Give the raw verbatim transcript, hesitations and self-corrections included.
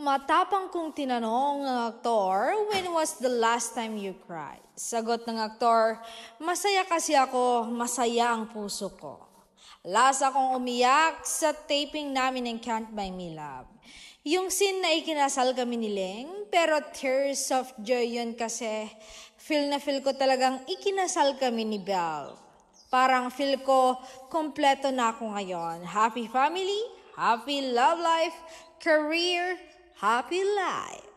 Matapang kong tinanong ng aktor, when was the last time you cried? Sagot ng aktor, masaya kasi ako, masaya ang puso ko. Last akong umiyak sa taping namin ng Can't Buy Me Love. Yung scene na ikinasal kami ni Leng, pero tears of joy yun kasi feel na feel ko talagang ikinasal kami ni Belle. Parang feel ko kompleto na ako ngayon. Happy family, happy love life, career, happy life.